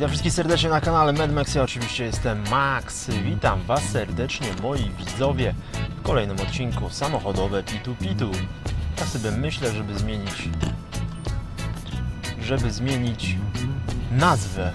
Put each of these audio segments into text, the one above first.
Witam wszystkich serdecznie na kanale Mad Max. Ja oczywiście jestem Max. Witam Was serdecznie, moi widzowie, w kolejnym odcinku samochodowe Pitu Pitu. Ja sobie myślę, żeby zmienić nazwę,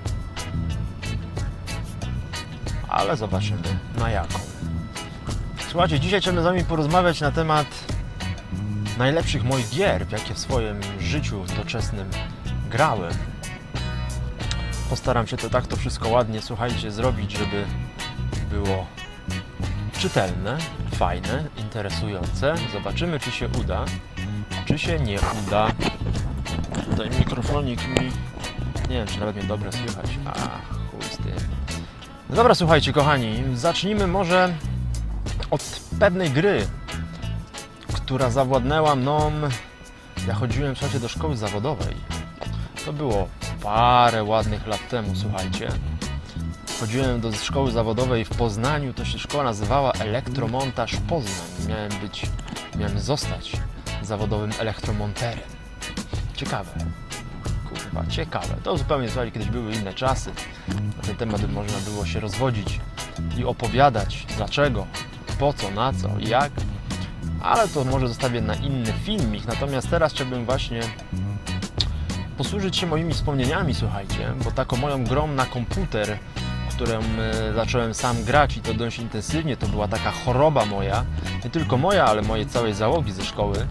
ale zobaczymy na jaką. Słuchajcie, dzisiaj chciałbym z Wami porozmawiać na temat najlepszych moich gier, w jakie w swoim życiu doczesnym grałem. Postaram się to wszystko ładnie, słuchajcie, zrobić, żeby było czytelne, fajne, interesujące. Zobaczymy, czy się uda, czy się nie uda. Tutaj mikrofonik mi... nie wiem, czy nawet mnie dobrze słychać. Chuj z tym. No dobra, słuchajcie, kochani, zacznijmy może od pewnej gry, która zawładnęła mną. Ja chodziłem, słuchajcie, do szkoły zawodowej. To było parę ładnych lat temu, słuchajcie. Chodziłem do szkoły zawodowej w Poznaniu, to się szkoła nazywała Elektromontaż Poznań. Miałem zostać zawodowym elektromonterem. Ciekawe. Kurwa, ciekawe. To zupełnie, słuchajcie, kiedyś były inne czasy. Na ten temat można było się rozwodzić i opowiadać dlaczego, po co, na co i jak. Ale to może zostawię na inny filmik. Natomiast teraz chciałbym właśnie posłużyć się moimi wspomnieniami, słuchajcie, bo taką moją grą na komputer, którą zacząłem sam grać i to dość intensywnie, to była taka choroba moja, nie tylko moja, ale mojej całej załogi ze szkoły.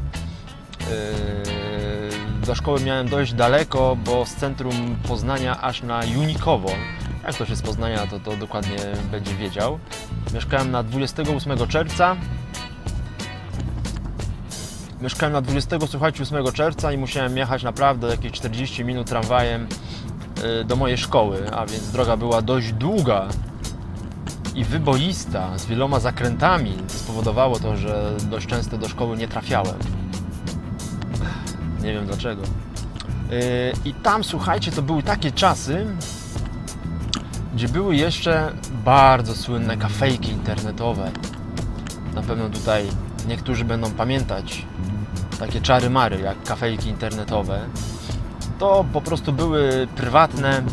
Do szkoły miałem dość daleko, bo z centrum Poznania aż na Junikowo. Jak ktoś jest z Poznania, to dokładnie będzie wiedział. Mieszkałem na 28 czerwca. Mieszkałem na 8 czerwca i musiałem jechać naprawdę jakieś 40 minut tramwajem do mojej szkoły, a więc droga była dość długa i wyboista, z wieloma zakrętami. Spowodowało to, że dość często do szkoły nie trafiałem. Nie wiem dlaczego. I tam, słuchajcie, to były takie czasy, gdzie były jeszcze bardzo słynne kafejki internetowe. Na pewno tutaj niektórzy będą pamiętać takie czary-mary jak kafejki internetowe. To po prostu były prywatne...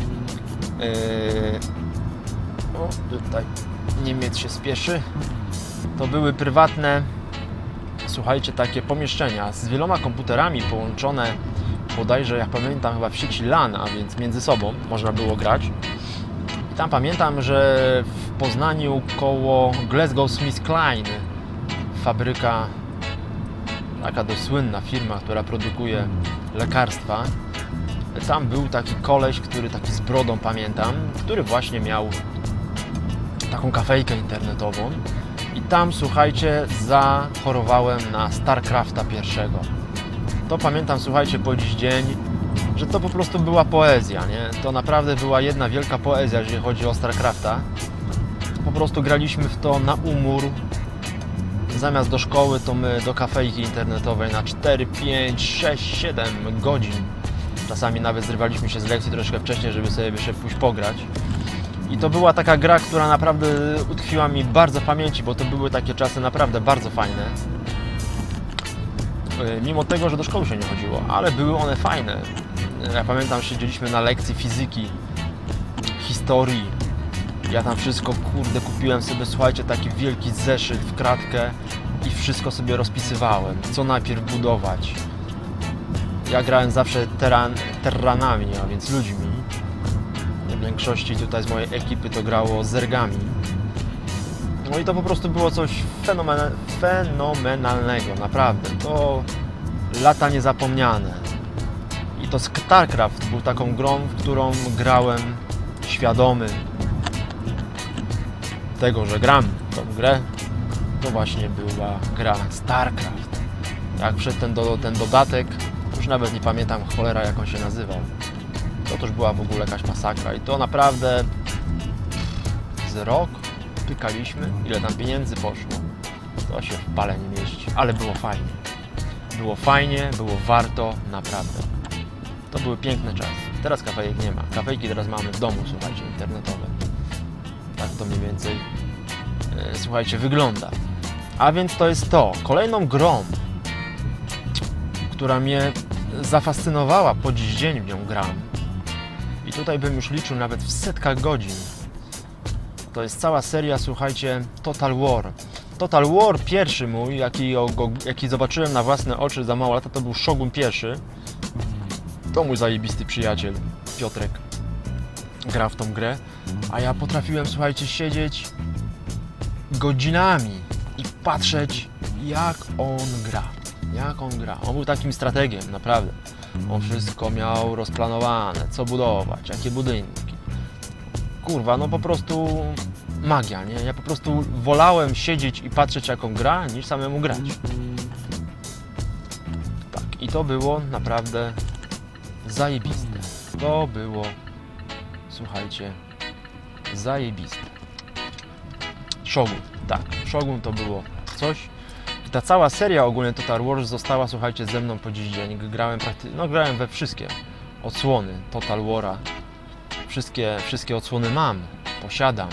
O, tutaj Niemiec się spieszy. To były prywatne, słuchajcie, takie pomieszczenia z wieloma komputerami połączone, bodajże, jak pamiętam, chyba w sieci LAN, a więc między sobą można było grać. I tam pamiętam, że w Poznaniu koło GlaxoSmithKline, fabryka, taka dość słynna firma, która produkuje lekarstwa. Tam był taki koleś, taki z brodą, pamiętam, który właśnie miał taką kafejkę internetową. I tam, słuchajcie, zachorowałem na StarCrafta pierwszego. To pamiętam, słuchajcie, po dziś dzień, że to po prostu była poezja, nie? To naprawdę była jedna wielka poezja, jeżeli chodzi o StarCrafta. Po prostu graliśmy w to na umór. Zamiast do szkoły, to my do kafejki internetowej na 4, 5, 6, 7 godzin. Czasami nawet zrywaliśmy się z lekcji troszkę wcześniej, żeby sobie jeszcze pójść pograć. I to była taka gra, która naprawdę utkwiła mi bardzo w pamięci, bo to były takie czasy naprawdę bardzo fajne. Mimo tego, że do szkoły się nie chodziło, ale były one fajne. Ja pamiętam, siedzieliśmy na lekcji fizyki, historii. Ja tam wszystko, kurde, kupiłem sobie, słuchajcie, taki wielki zeszyt w kratkę i wszystko sobie rozpisywałem, co najpierw budować. Ja grałem zawsze terranami, a więc ludźmi. W większości tutaj z mojej ekipy to grało zergami. No i to po prostu było coś fenomenalnego, naprawdę. To lata niezapomniane. I to StarCraft był taką grą, w którą grałem świadomy tego, że gram w tą grę. To właśnie była gra StarCraft. Jak wszedł ten dodatek, już nawet nie pamiętam, cholera, jak on się nazywał. To też była w ogóle jakaś masakra i to naprawdę z rok pykaliśmy, ile tam pieniędzy poszło. To się w pale nie mieści, ale było fajnie. Było fajnie, było warto, naprawdę. To były piękne czasy. Teraz kafejek nie ma. Kafejki teraz mamy w domu, słuchajcie, internetowe. Tak to mniej więcej, słuchajcie, wygląda. A więc to jest to. Kolejną grą, która mnie zafascynowała, po dziś dzień w nią gram. I Tutaj bym już liczył nawet w setkach godzin. To jest cała seria, słuchajcie, Total War. Total War pierwszy mój, jaki zobaczyłem na własne oczy za mało lata, to był Shogun pierwszy. To mój zajebisty przyjaciel, Piotrek, gra w tą grę. A ja potrafiłem, słuchajcie, siedzieć godzinami i patrzeć, jak on gra. Jak on gra. On był takim strategiem, naprawdę. On wszystko miał rozplanowane, co budować, jakie budynki. Kurwa, no po prostu magia, nie? Ja po prostu wolałem siedzieć i patrzeć, jak on gra, niż samemu grać. Tak, i to było naprawdę zajebiste. To było, słuchajcie, zajebiste. Shogun, tak, Shogun to było coś. I ta cała seria ogólnie Total War została, słuchajcie, ze mną po dziś dzień. Grałem we wszystkie odsłony Total War'a. Wszystkie odsłony mam, posiadam.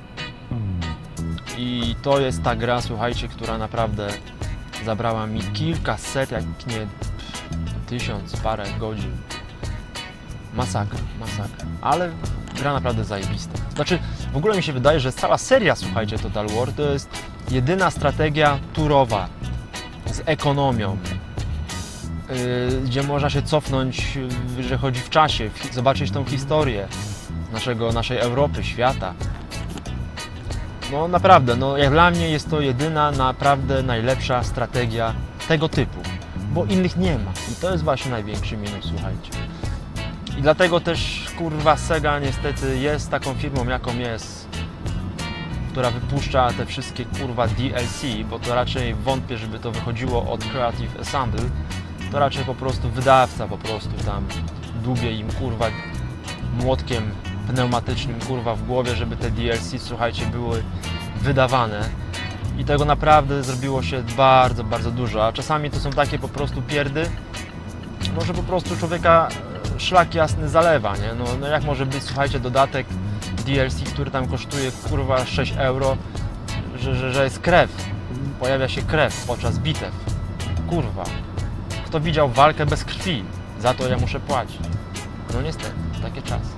I to jest ta gra, słuchajcie, która naprawdę zabrała mi kilkaset, jak nie 1000 parę godzin. Masakra, masakra. Ale gra naprawdę zajebista. Znaczy, w ogóle mi się wydaje, że cała seria, słuchajcie, Total War to jest jedyna strategia turowa z ekonomią, gdzie można się cofnąć, że chodzi w czasie, zobaczyć tą historię naszej Europy, świata. No naprawdę, no jak dla mnie jest to jedyna, naprawdę najlepsza strategia tego typu, bo innych nie ma i to jest właśnie największy minus, słuchajcie. I dlatego też, kurwa, Sega niestety jest taką firmą, jaką jest, która wypuszcza te wszystkie, kurwa, DLC, bo to raczej wątpię, żeby to wychodziło od Creative Assembly, to raczej po prostu wydawca po prostu tam dłubie im, kurwa, młotkiem pneumatycznym, kurwa, w głowie, żeby te DLC, słuchajcie, były wydawane. I tego naprawdę zrobiło się bardzo, bardzo dużo, a czasami to są takie po prostu pierdy, no, że po prostu człowieka szlak jasny zalewa, nie? No jak może być, słuchajcie, dodatek DLC, który tam kosztuje, kurwa, 6 euro, że jest krew, pojawia się krew podczas bitew. Kurwa, kto widział walkę bez krwi? Za to ja muszę płacić. No niestety, takie czasy.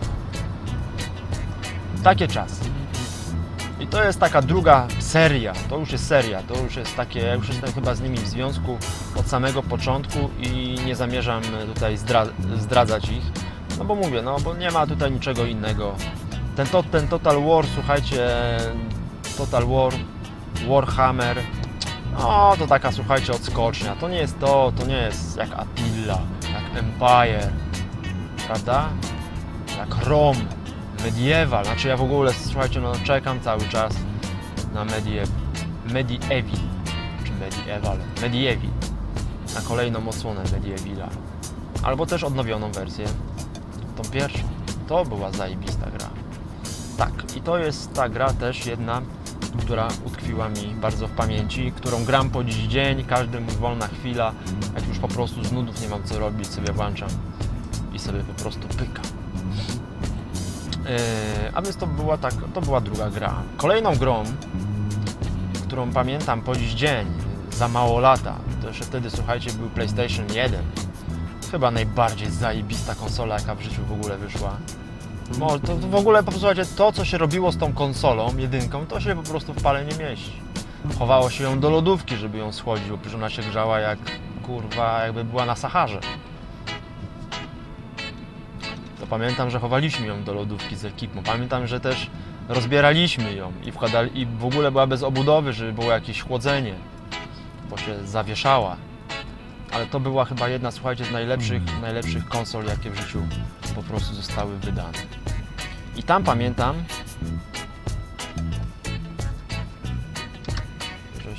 Takie czasy. I to jest taka druga seria, to już jest seria, to już jest takie, ja już jestem chyba z nimi w związku od samego początku i nie zamierzam tutaj zdradzać ich, no bo mówię, no bo nie ma tutaj niczego innego. Ten Total War, słuchajcie, Total War, Warhammer, no to taka, słuchajcie, odskocznia, to nie jest to nie jest jak Attila, jak Empire, prawda, jak Rom. Medieval, znaczy ja w ogóle, słuchajcie, no czekam cały czas na Medieval, na kolejną odsłonę Medievala, albo też odnowioną wersję, tą pierwszą, to była zajebista gra. Tak, i to jest ta gra też jedna, która utkwiła mi bardzo w pamięci, którą gram po dziś dzień, każdy mój wolna chwila, jak już po prostu z nudów nie mam co robić, sobie włączam i sobie po prostu pykam. A więc to była druga gra. Kolejną grą, którą pamiętam po dziś dzień, za mało lata, to jeszcze wtedy, słuchajcie, był PlayStation 1. Chyba najbardziej zajebista konsola, jaka w życiu w ogóle wyszła. To w ogóle, posłuchajcie, to co się robiło z tą konsolą, jedynką, to się po prostu w pale nie mieści. Chowało się ją do lodówki, żeby ją schłodzić, bo przecież ona się grzała jak, kurwa, jakby była na Saharze. To pamiętam, że chowaliśmy ją do lodówki z ekipą. Pamiętam, że też rozbieraliśmy ją i w ogóle była bez obudowy, żeby było jakieś chłodzenie, bo się zawieszała. Ale to była chyba jedna, słuchajcie, z najlepszych konsol, jakie w życiu po prostu zostały wydane. I tam pamiętam, żeś,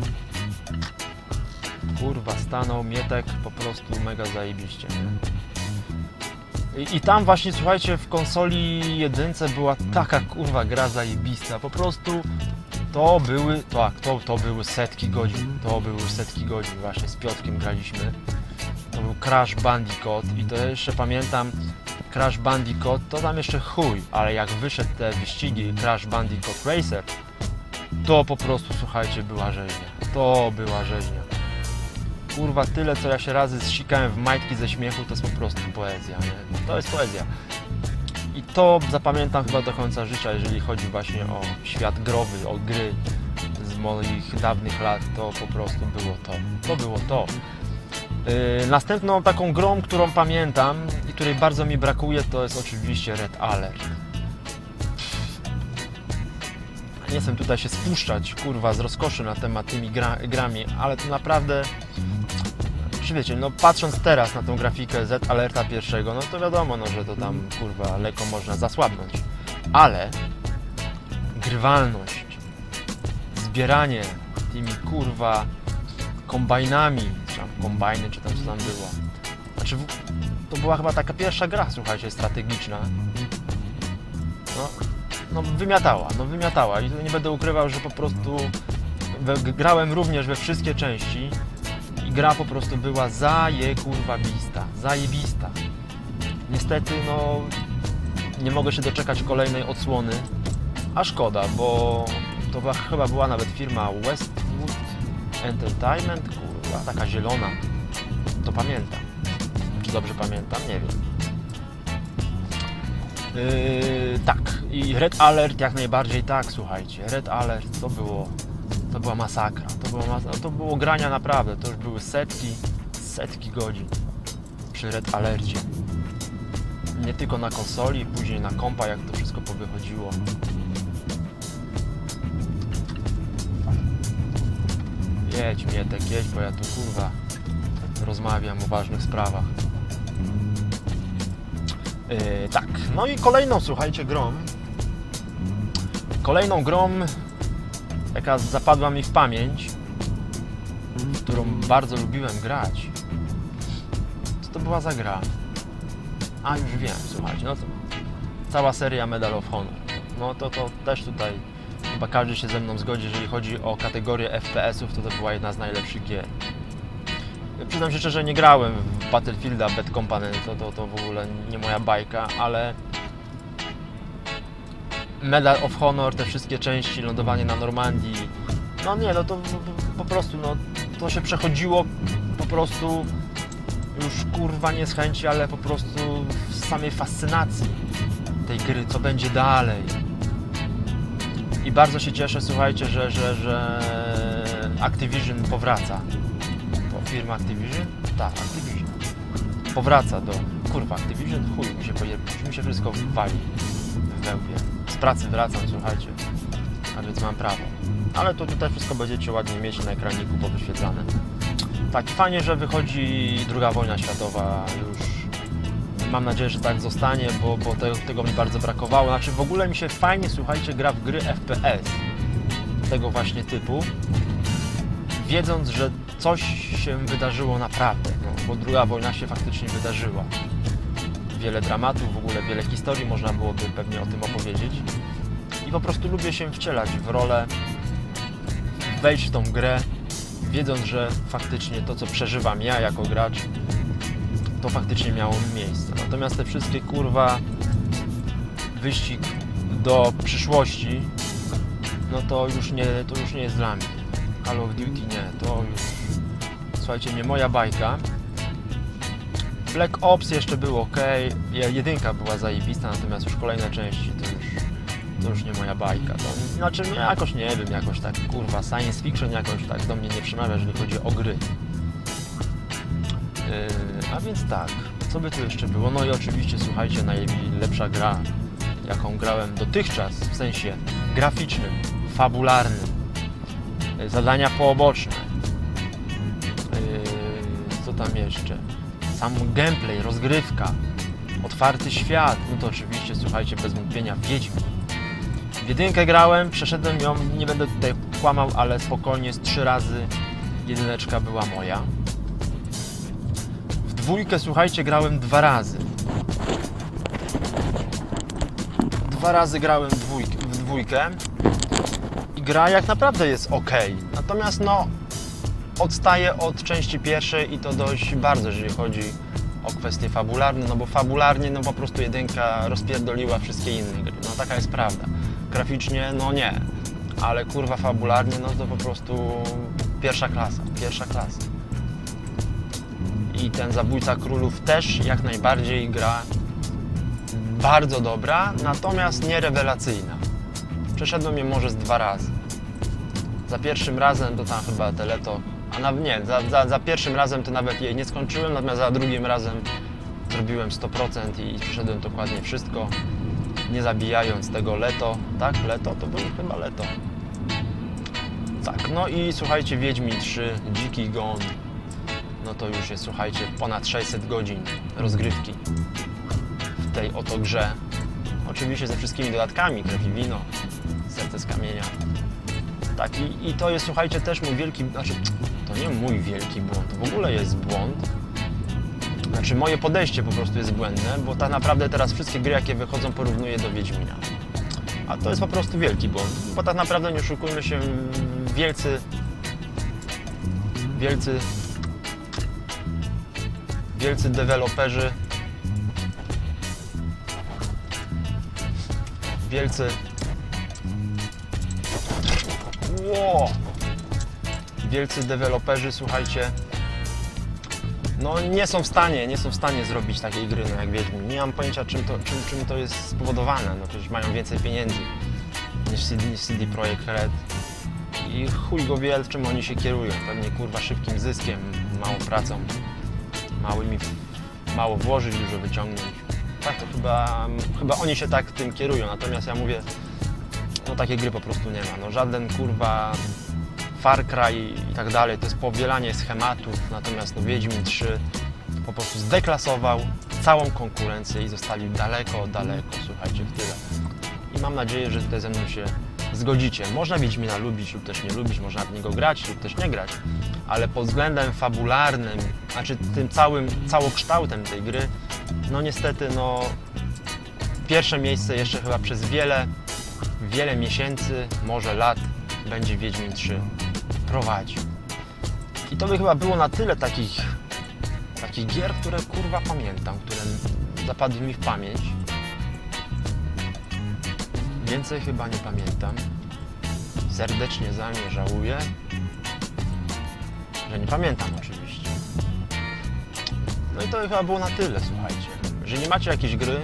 kurwa, stanął Mietek po prostu mega zajebiście, nie? I tam właśnie, słuchajcie, w konsoli jedynce była taka, kurwa, gra zajebista. Po prostu to były setki godzin. To były setki godzin. Właśnie z Piotrkiem graliśmy. To był Crash Bandicoot i to jeszcze pamiętam, Crash Bandicoot to tam jeszcze chuj, ale jak wyszedł te wyścigi Crash Bandicoot Racer, to po prostu, słuchajcie, była rzeźnia. To była rzeźnia. Kurwa, tyle co ja się razy zsikałem w majtki ze śmiechu, to jest po prostu poezja, nie? To jest poezja. I to zapamiętam chyba do końca życia, jeżeli chodzi właśnie o świat growy, o gry z moich dawnych lat, to po prostu było to. To było to. Następną taką grą, którą pamiętam i której bardzo mi brakuje, to jest oczywiście Red Alert. Nie chcę tutaj się spuszczać, kurwa, z rozkoszy na temat tymi grami, ale to naprawdę, czy wiecie, no patrząc teraz na tą grafikę Z Alerta pierwszego, no to wiadomo, no, że to tam, kurwa, lekko można zasłabnąć. Ale grywalność, zbieranie tymi, kurwa, kombajnami, czy tam kombajny, czy tam co tam było. Znaczy, to była chyba taka pierwsza gra, słuchajcie, strategiczna. No wymiatała i nie będę ukrywał, że po prostu grałem również we wszystkie części i gra po prostu była zajebista. Niestety, no, nie mogę się doczekać kolejnej odsłony, a szkoda, bo to chyba była nawet firma Westwood Entertainment, kurwa, taka zielona, to pamiętam. Czy dobrze pamiętam? Nie wiem. Tak, i Red Alert jak najbardziej tak, słuchajcie, Red Alert to była masakra, to było grania naprawdę, to już były setki godzin przy Red Alercie. Nie tylko na konsoli, później na kompa, jak to wszystko powychodziło. Jedź Mietek, jedź, bo ja tu, kurwa, rozmawiam o ważnych sprawach. Tak, no i kolejną, słuchajcie, kolejną grą, jaka zapadła mi w pamięć, w którą bardzo lubiłem grać, co to była za gra? A, już wiem, słuchajcie, no to cała seria Medal of Honor. No to też tutaj chyba każdy się ze mną zgodzi, jeżeli chodzi o kategorię FPS-ów, to była jedna z najlepszych gier. Przyznam się szczerze, nie grałem w Battlefielda, Bad Company, to w ogóle nie moja bajka, ale Medal of Honor, te wszystkie części, lądowanie na Normandii, no nie, no to po prostu, no to się przechodziło po prostu już, kurwa, nie z chęci, ale po prostu z samej fascynacji tej gry, co będzie dalej. I bardzo się cieszę, słuchajcie, że Activision powraca. Firma Activision? Tak, Activision. Powraca do... Kurwa, Activision? Chuj, mi się wszystko wali w wełbie. Z pracy wracam, słuchajcie. A więc mam prawo. Ale to tutaj wszystko będziecie ładnie mieć na ekraniku powyświetlane. Tak, fajnie, że wychodzi II wojna światowa już. Mam nadzieję, że tak zostanie, bo tego mi bardzo brakowało. Znaczy, w ogóle mi się fajnie, słuchajcie, gra w gry FPS tego właśnie typu, wiedząc, że coś się wydarzyło naprawdę, no, bo II wojna się faktycznie wydarzyła. Wiele dramatów, w ogóle wiele historii można byłoby pewnie o tym opowiedzieć. I po prostu lubię się wcielać w rolę, wejść w tą grę, wiedząc, że faktycznie to, co przeżywam ja jako gracz, to faktycznie miało miejsce. Natomiast te wszystkie, kurwa, wyścig do przyszłości, no to już nie jest dla mnie. Call of Duty nie, to już, słuchajcie, nie moja bajka. Black Ops jeszcze było ok, jedynka była zajebista, natomiast już kolejne części to już nie moja bajka. To, znaczy, jakoś nie wiem, jakoś tak, kurwa, science fiction jakoś tak do mnie nie przemawia, jeżeli chodzi o gry. A więc tak, co by tu jeszcze było? No i oczywiście, słuchajcie, najlepsza gra, jaką grałem dotychczas, w sensie graficznym, fabularnym. Zadania pooboczne. Co tam jeszcze? Sam gameplay, rozgrywka, otwarty świat. No to oczywiście, słuchajcie, bez wątpienia Wiedźmin. W jedynkę grałem, przeszedłem ją, nie będę tutaj kłamał, ale spokojnie z 3 razy jedyneczka była moja. W dwójkę, słuchajcie, grałem 2 razy. 2 razy grałem w dwójkę. Gra jak naprawdę jest ok, natomiast no odstaje od części pierwszej i to dość bardzo, jeżeli chodzi o kwestie fabularne, no bo fabularnie no po prostu jedynka rozpierdoliła wszystkie inne gry, no taka jest prawda. Graficznie no nie, ale kurwa fabularnie no to po prostu pierwsza klasa. I ten Zabójca Królów też jak najbardziej gra bardzo dobra, natomiast nie rewelacyjna. Przeszedłem je może z 2 razy. Za pierwszym razem to tam chyba Teleto, za pierwszym razem to nawet jej nie skończyłem, natomiast za drugim razem zrobiłem 100% i przeszedłem dokładnie wszystko, nie zabijając tego Leto. Tak? Leto? To był chyba Leto. Tak, no i słuchajcie, Wiedźmin 3, Dziki Gon, no to już jest, słuchajcie, ponad 600 godzin rozgrywki w tej oto grze. Oczywiście ze wszystkimi dodatkami, krew i wino, serce z kamienia. Tak, i to jest, słuchajcie, też mój wielki, znaczy, to nie mój wielki błąd, to w ogóle jest błąd. Znaczy, moje podejście po prostu jest błędne, bo tak naprawdę teraz wszystkie gry, jakie wychodzą, porównuję do Wiedźmina. A to jest po prostu wielki błąd, bo tak naprawdę, nie oszukujmy się, wielcy deweloperzy, wielcy deweloperzy, słuchajcie, no nie są w stanie zrobić takiej gry, no jak Wiedźmin. Nie mam pojęcia, czym to jest spowodowane. No przecież mają więcej pieniędzy niż CD Projekt Red. I chuj go wie, czym oni się kierują. Pewnie kurwa szybkim zyskiem, małą pracą, mało włożyć, dużo wyciągnąć. Tak to chyba oni się tak tym kierują. Natomiast ja mówię, no takiej gry po prostu nie ma. No żaden kurwa Far Cry i tak dalej, to jest powielanie schematów, natomiast no Wiedźmin 3 po prostu zdeklasował całą konkurencję i zostali daleko, słuchajcie, w tyle. I mam nadzieję, że tutaj ze mną się zgodzicie. Można Wiedźmina lubić lub też nie lubić, można w niego grać lub też nie grać, ale pod względem fabularnym, znaczy tym całokształtem tej gry, no niestety, no pierwsze miejsce jeszcze chyba przez wiele miesięcy, może lat będzie Wiedźmin 3 prowadził. I to by chyba było na tyle takich gier, które kurwa pamiętam, które zapadły mi w pamięć. Więcej chyba nie pamiętam. Serdecznie za nie żałuję, że nie pamiętam oczywiście. No i to chyba było na tyle, słuchajcie. Jeżeli nie macie jakiejś gry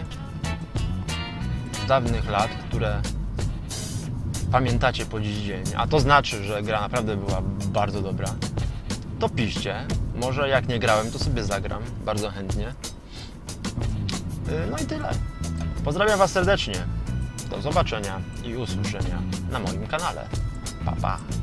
z dawnych lat, które pamiętacie po dziś dzień, a to znaczy, że gra naprawdę była bardzo dobra, to piszcie. Może jak nie grałem, to sobie zagram, bardzo chętnie. No i tyle. Pozdrawiam Was serdecznie. Do zobaczenia i usłyszenia na moim kanale. Pa, pa.